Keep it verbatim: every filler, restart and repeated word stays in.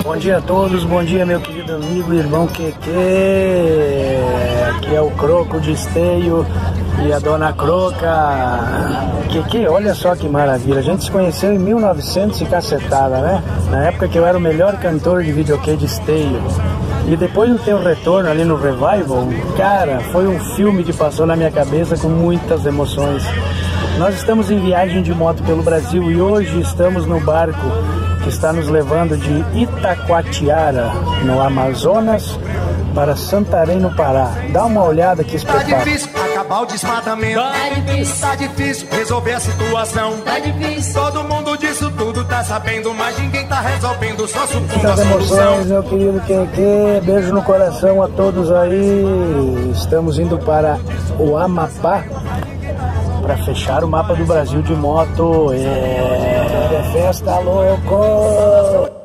Bom dia a todos, bom dia meu querido amigo e irmão Keke. Aqui é o Croco de Esteio e a Dona Croca. Keke, olha só que maravilha, a gente se conheceu em mil e novecentos e cacetada, né? Na época que eu era o melhor cantor de videokê de Esteio. E depois do teu retorno ali no Revival, cara, foi um filme que passou na minha cabeça com muitas emoções. Nós estamos em viagem de moto pelo Brasil e hoje estamos no barco que está nos levando de Itacoatiara, no Amazonas, para Santarém, no Pará. Dá uma olhada que espetáculo. Tá difícil acabar o desmatamento. Tá difícil. Tá difícil resolver a situação. Tá difícil. Todo mundo disso tudo tá sabendo, mas ninguém tá resolvendo, só supondo Muitas a solução. emoções, meu querido Keke. Beijo no coração a todos aí. Estamos indo para o Amapá para fechar o mapa do Brasil de moto. É, é festa, louco!